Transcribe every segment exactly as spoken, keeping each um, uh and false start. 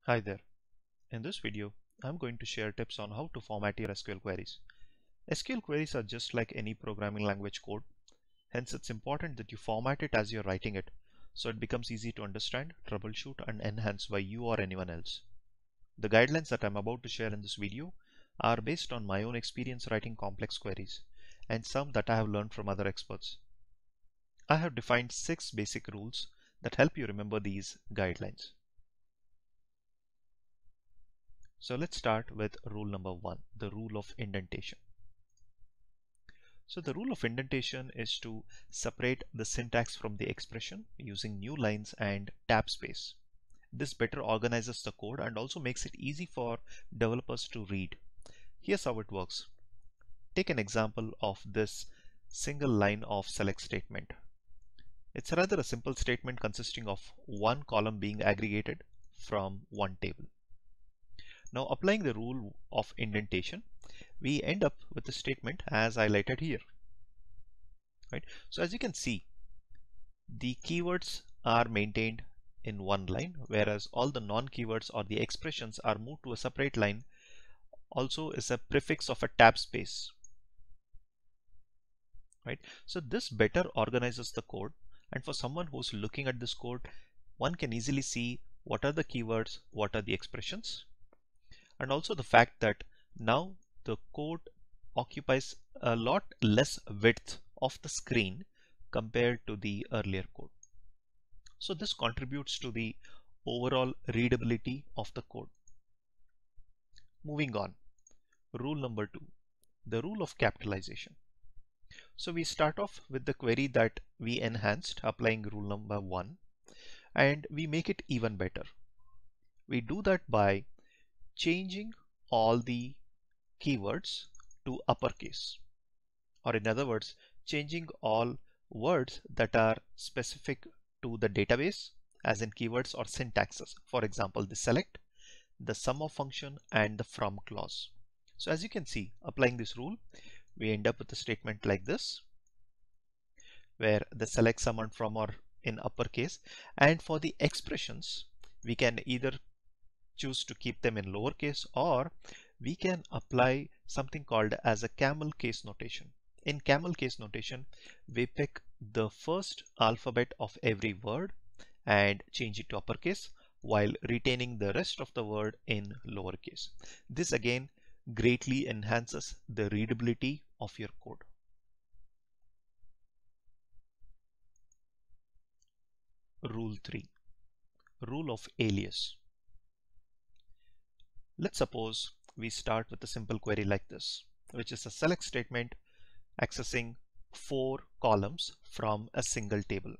Hi there. In this video, I'm going to share tips on how to format your S Q L queries. S Q L queries are just like any programming language code. Hence, it's important that you format it as you're writing it, so it becomes easy to understand, troubleshoot, and enhance by you or anyone else. The guidelines that I'm about to share in this video are based on my own experience writing complex queries and some that I have learned from other experts. I have defined six basic rules that help you remember these guidelines. So let's start with rule number one, the rule of indentation. So the rule of indentation is to separate the syntax from the expression using new lines and tab space. This better organizes the code and also makes it easy for developers to read. Here's how it works. Take an example of this single line of select statement. It's rather a simple statement consisting of one column being aggregated from one table. Now applying the rule of indentation, we end up with the statement as highlighted here. Right? So as you can see, the keywords are maintained in one line, whereas all the non-keywords or the expressions are moved to a separate line. Also is a prefix of a tab space. Right? So this better organizes the code, and for someone who's looking at this code, one can easily see what are the keywords, what are the expressions, and also the fact that now the code occupies a lot less width of the screen compared to the earlier code. So this contributes to the overall readability of the code. Moving on, rule number two, the rule of capitalization. So we start off with the query that we enhanced applying rule number one, and we make it even better. We do that by changing all the keywords to uppercase, or in other words, changing all words that are specific to the database, as in keywords or syntaxes. For example, the select, the sum of function, and the from clause. So as you can see, applying this rule, we end up with a statement like this, where the select, sum, and from are in uppercase, and for the expressions, we can either choose to keep them in lowercase, or we can apply something called as a camel case notation. In camel case notation, we pick the first alphabet of every word and change it to uppercase while retaining the rest of the word in lowercase. This again greatly enhances the readability of your code. Rule three, rule of alias. Let's suppose we start with a simple query like this, which is a select statement accessing four columns from a single table.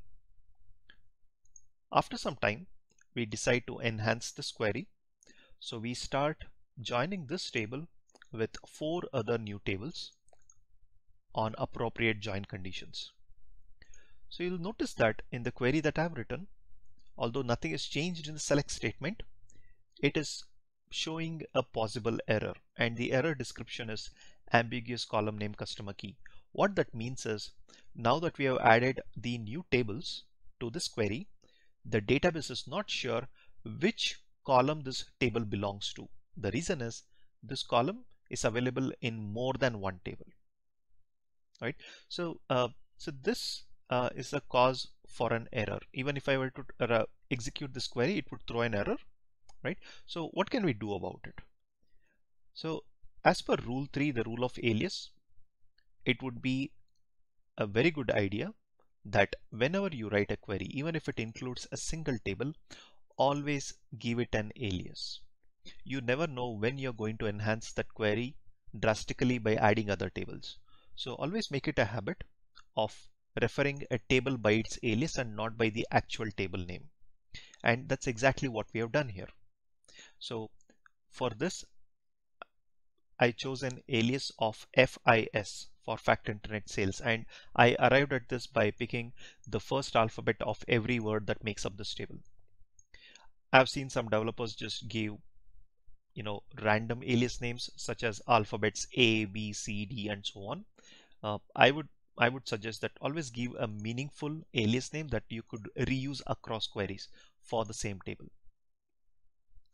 After some time, we decide to enhance this query. So we start joining this table with four other new tables on appropriate join conditions. So you'll notice that in the query that I've written, although nothing is changed in the select statement, it is showing a possible error, and the error description is ambiguous column name customer key. What that means is, now that we have added the new tables to this query, the database is not sure which column this table belongs to. The reason is this column is available in more than one table. Right? So, uh, so this uh, is a cause for an error. Even if I were to uh, execute this query, it would throw an error. Right? So what can we do about it? So as per rule three, the rule of alias, it would be a very good idea that whenever you write a query, even if it includes a single table, always give it an alias. You never know when you're going to enhance that query drastically by adding other tables. So always make it a habit of referring a table by its alias and not by the actual table name. And that's exactly what we have done here. So for this, I chose an alias of F I S for Fact Internet Sales, and I arrived at this by picking the first alphabet of every word that makes up this table. I've seen some developers just give, you know, random alias names such as alphabets A, B, C, D, and so on. Uh, I would I would suggest that always give a meaningful alias name that you could reuse across queries for the same table.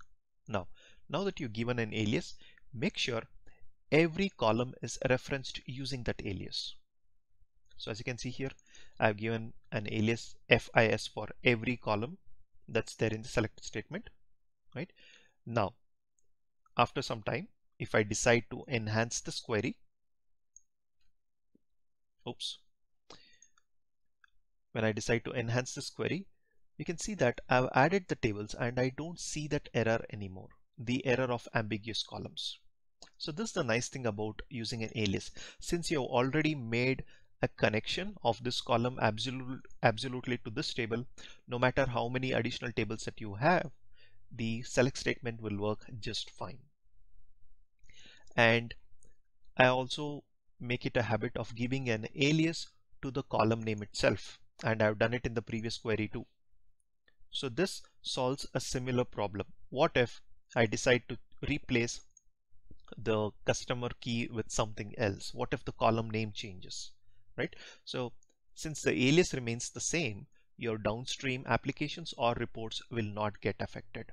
Now, now that you've given an alias, make sure every column is referenced using that alias. So as you can see here, I've given an alias F I S for every column that's there in the select statement, right? Now, after some time, if I decide to enhance this query, oops, when I decide to enhance this query, you can see that I've added the tables and I don't see that error anymore, the error of ambiguous columns. So this is the nice thing about using an alias. Since you have already made a connection of this column absolute, absolutely to this table, no matter how many additional tables that you have, the select statement will work just fine. And I also make it a habit of giving an alias to the column name itself, and I've done it in the previous query too. So this solves a similar problem. What if I decide to replace the customer key with something else? What if the column name changes, right? So since the alias remains the same, your downstream applications or reports will not get affected.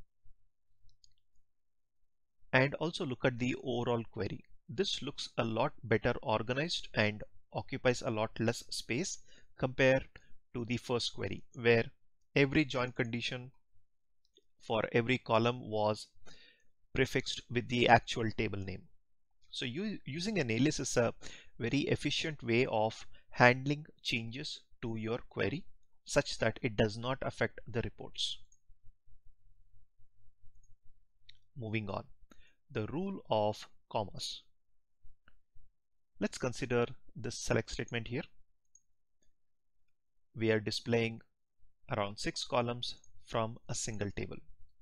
And also look at the overall query. This looks a lot better organized and occupies a lot less space compared to the first query, where every join condition for every column was prefixed with the actual table name. So you, using an alias is a very efficient way of handling changes to your query such that it does not affect the reports. Moving on, the rule of commas. Let's consider this select statement here. We are displaying around six columns from a single table.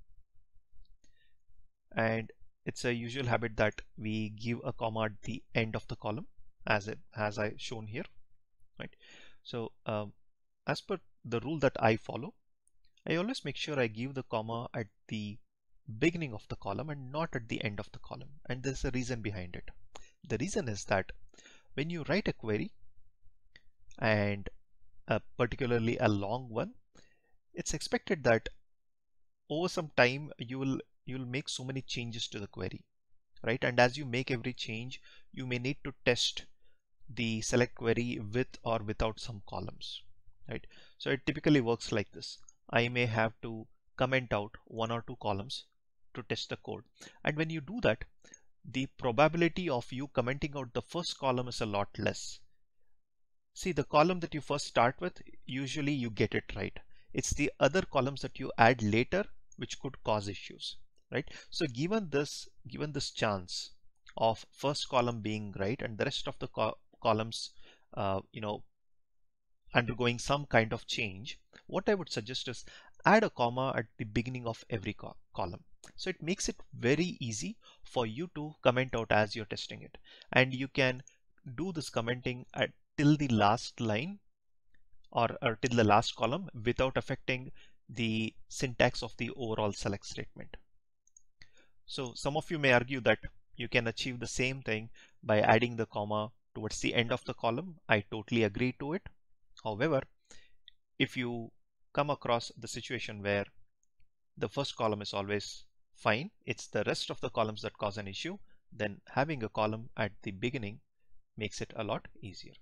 And it's a usual habit that we give a comma at the end of the column, as it as I shown here, right? So um, as per the rule that I follow, I always make sure I give the comma at the beginning of the column and not at the end of the column. And there's a reason behind it. The reason is that when you write a query, and uh, particularly a long one, it's expected that over some time you will you will make so many changes to the query, right? And as you make every change, you may need to test the select query with or without some columns, right? So it typically works like this. I may have to comment out one or two columns to test the code. And when you do that, the probability of you commenting out the first column is a lot less. See, the column that you first start with, usually you get it right. It's the other columns that you add later which could cause issues, right? So given this, given this chance of first column being right and the rest of the co columns, uh, you know, undergoing some kind of change, what I would suggest is add a comma at the beginning of every co column. So it makes it very easy for you to comment out as you're testing it. And you can do this commenting at till the last line or, or till the last column without affecting the syntax of the overall select statement. So some of you may argue that you can achieve the same thing by adding the comma towards the end of the column. I totally agree to it. However, if you come across the situation where the first column is always fine, it's the rest of the columns that cause an issue, then having a column at the beginning makes it a lot easier.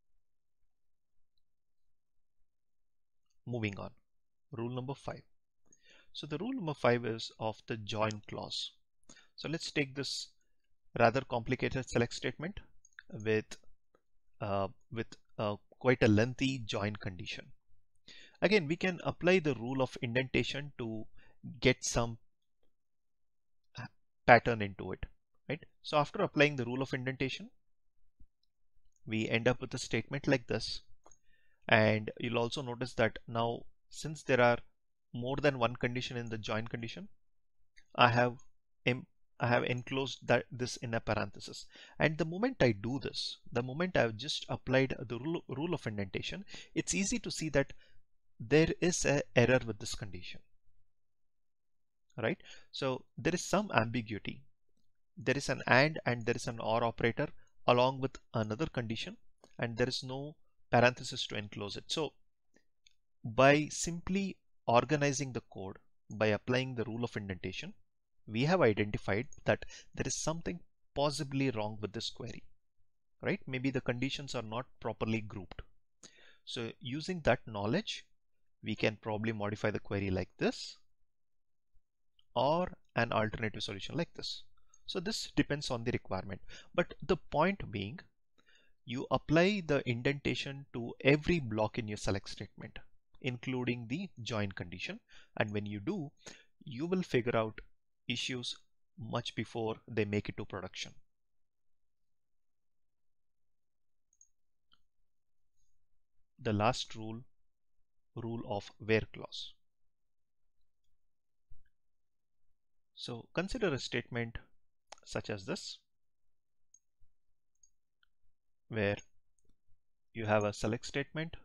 Moving on, rule number five. So the rule number five is of the join clause. So let's take this rather complicated select statement with uh, with uh, quite a lengthy join condition. Again, we can apply the rule of indentation to get some pattern into it, right? So after applying the rule of indentation, we end up with a statement like this. And you'll also notice that now, since there are more than one condition in the join condition, I have I have enclosed that this in a parenthesis. And the moment I do this, the moment I've just applied the rule, rule of indentation, it's easy to see that there is an error with this condition, right? So there is some ambiguity. There is an and and there is an or operator along with another condition, and there is no parenthesis to enclose it. So by simply organizing the code, by applying the rule of indentation, we have identified that there is something possibly wrong with this query, right? Maybe the conditions are not properly grouped. So using that knowledge, we can probably modify the query like this, or an alternative solution like this. So this depends on the requirement. But the point being, you apply the indentation to every block in your select statement, including the join condition. And when you do, you will figure out issues much before they make it to production. The last rule, rule of where clause. So consider a statement such as this, where you have a select statement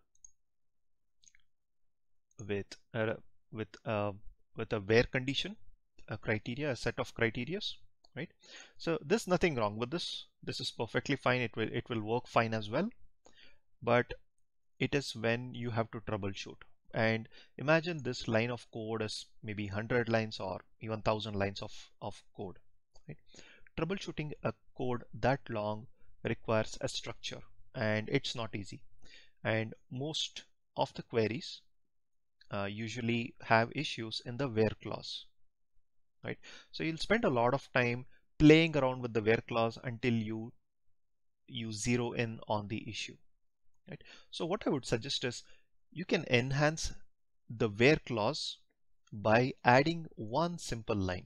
with a, with a, with a where condition, a criteria, a set of criterias, right? So there's nothing wrong with this. This is perfectly fine. It will it will work fine as well. But it is when you have to troubleshoot. And imagine this line of code is maybe one hundred lines or even one thousand lines of, of code. Right? Troubleshooting a code that long requires a structure, and it's not easy. And most of the queries uh, usually have issues in the where clause. Right? So you'll spend a lot of time playing around with the where clause until you you zero in on the issue. Right? So what I would suggest is you can enhance the where clause by adding one simple line.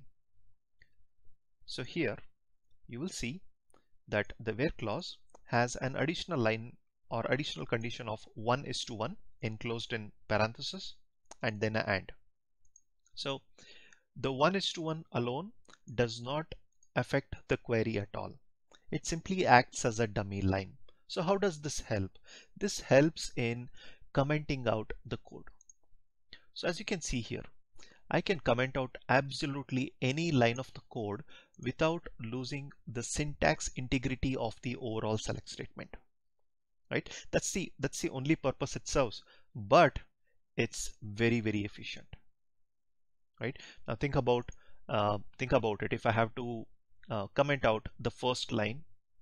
So here you will see that the where clause has an additional line or additional condition of one is to one enclosed in parenthesis and then an and. So the one is to one alone does not affect the query at all. It simply acts as a dummy line. So how does this help? This helps in commenting out the code. So as you can see here, I can comment out absolutely any line of the code without losing the syntax integrity of the overall select statement. Right? That's the that's the only purpose it serves, but it's very, very efficient. Right? Now think about uh, think about it. If I have to uh, comment out the first line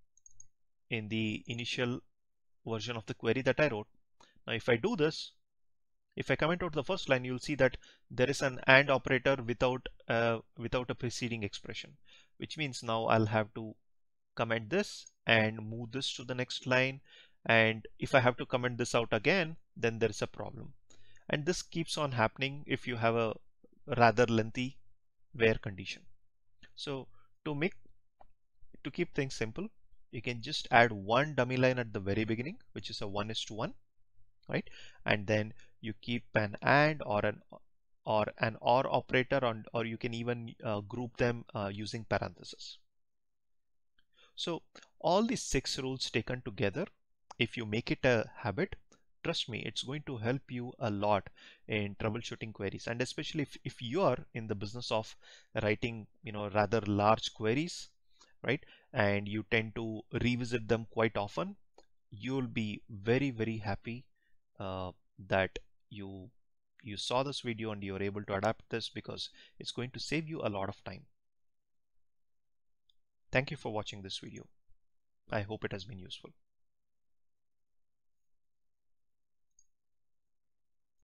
in the initial version of the query that I wrote. Now if I do this, if I comment out the first line, you'll see that there is an and operator without uh, without a preceding expression, which means now I'll have to comment this and move this to the next line. And if I have to comment this out again, then there is a problem. And this keeps on happening if you have a rather lengthy where condition. So to make to keep things simple, you can just add one dummy line at the very beginning, which is a one is to one, right? And then you keep an and or an or an or operator on, or you can even uh, group them uh, using parentheses. So all these six rules taken together, if you make it a habit, trust me, it's going to help you a lot in troubleshooting queries. And especially if, if you are in the business of writing, you know, rather large queries, right? And you tend to revisit them quite often, you'll be very, very happy uh, that you you saw this video and you're able to adapt this, because it's going to save you a lot of time. Thank you for watching this video. I hope it has been useful.